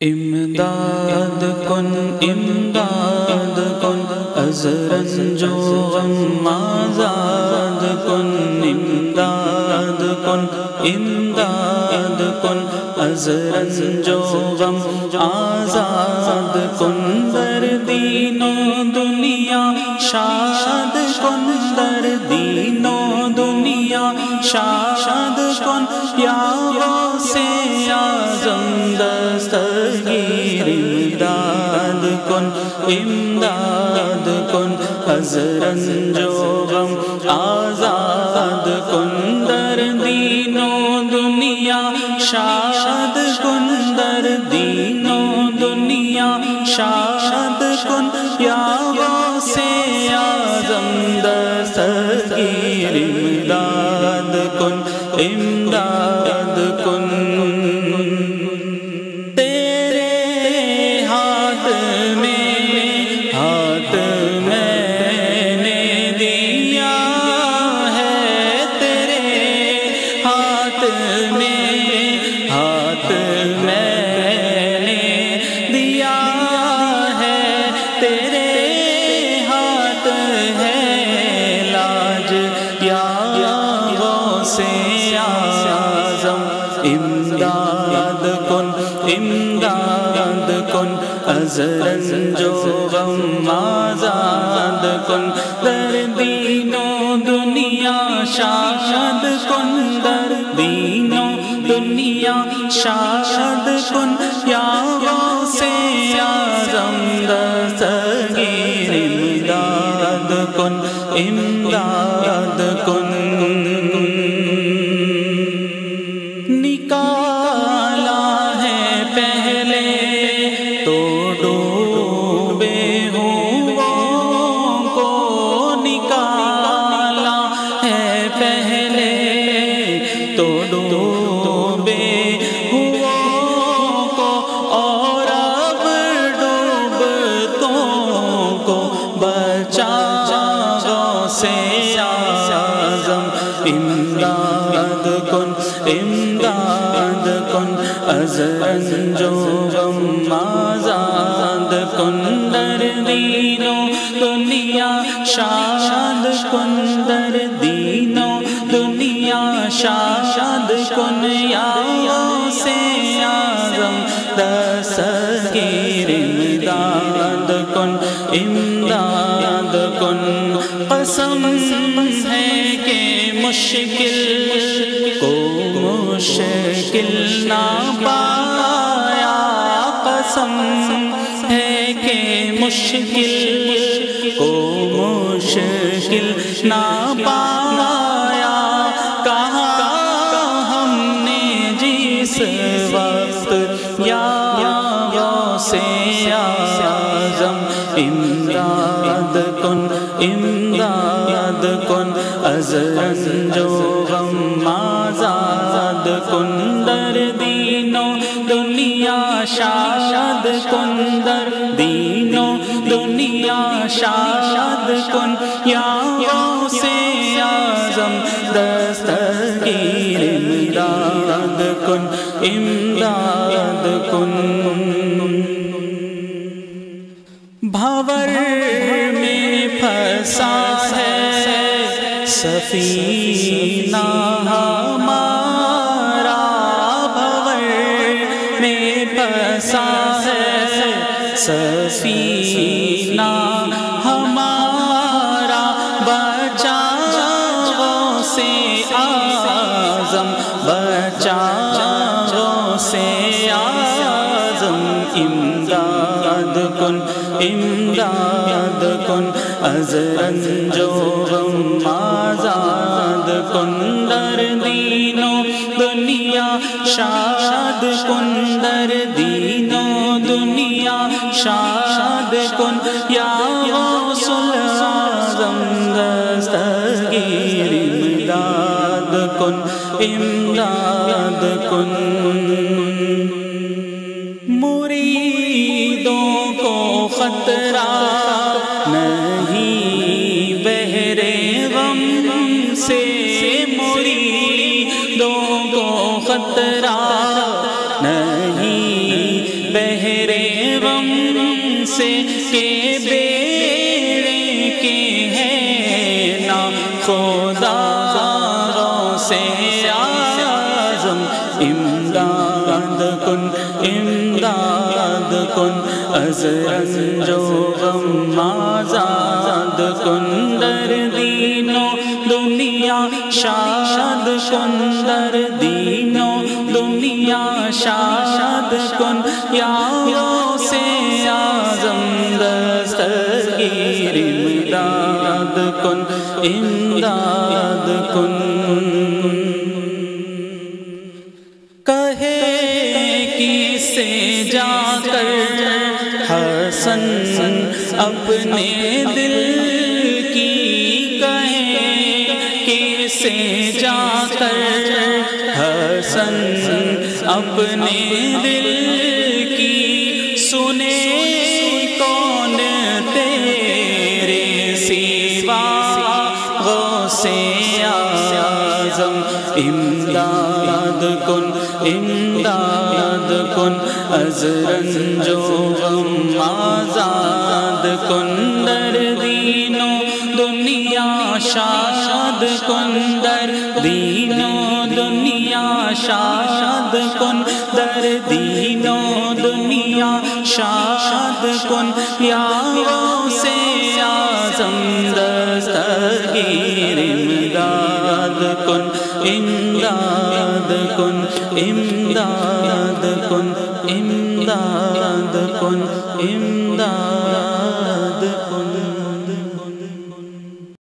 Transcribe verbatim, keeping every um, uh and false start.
امداد کن امداد کن از رنج و غم آزاد کن امداد کن امداد کن از رنج و غم آزاد کن در دین و دنیا شاد کن در دین و دنیا شاد کن یا غوث اعظم دستگیر امداد کن امداد کن از رنج و غم آزاد کن در دین و دنیا شاد کن در دین و دنیا شاد کن یا غوث اعظم دستگیر امداد کن امداد کن تیرے ہاتھ میں ہاتھ میں نے دیا ہے تیرے ہاتھ میں ہاتھ میں نے دیا ہے تیرے ہاتھ ہے لاج یا غوث اعظم امداد کن امداد کن از رنج و غم آزاد کن در دین و دنیا شاد کن در دین و دنیا شاد کن یا غوث اعظم دستگیر امداد کن امداد کن نکالا ہے پہلے تو ڈوبے ہوں کو نکالا ہے پہلے تو ڈوبے ہوں کو اور اب ڈوبتوں کو بچا غوث اعظم امداد کن امداد کن از رنج و غم آزاد کن در دین و دنیا شاد کن در دین و دنیا شاد کن یا غوث اعظم دستگیر امداد کن امداد کن قسم ہے کہ مشکل کو مشکل نہ پایا قسم ہے کہ مشکل کو مشکل نہ پایا کہا ہم نے جس وقت یا غوث اعظم امداد کن امداد کن از رنج و غم آزاد کن در دین و دنیا شاد کن در دین و دنیا شاد کن یا غوث اعظم دستگیر امداد کن امداد کن بھور میں پھنسا ہے سفینہ ہمارا بھور میں پھنسا ہے سفینہ ہمارا بچا غوث اعظم بچا غوث اعظم امداد کن امداد کن از رنج و غم آزاد کن در دین و دنیا شاد کن در دین و دنیا شاد کن یا غوث اعظم دستگیر امداد کن امداد کن مریدوں کو خطرہ نہیں بحر غم سے مریدوں کو خطرہ نہیں بحر سے کہ بیڑے کے ہیں نا خدا سے اعظم امداد کن امداد کن از رنج و غم آزاد کن در دین و دنیا شاد کن در دین و دنیا شاد کن یا غوث اعظم دستگیر امداد کن امداد کن کہے کسے جا کر حسن اپنے دل کی کہے کسے جا کر حسن اپنے دل کی سنے کون تیرے سوا غوث اعظم امداد کن امداد کن از رنج و غم آزاد کن در دین و دنیا شاد کن در دین و دنیا شاد کن در دین و دنیا شاد کن یا غوث اعظم دستگیر امداد کن امداد کن امداد کن امداد کن امداد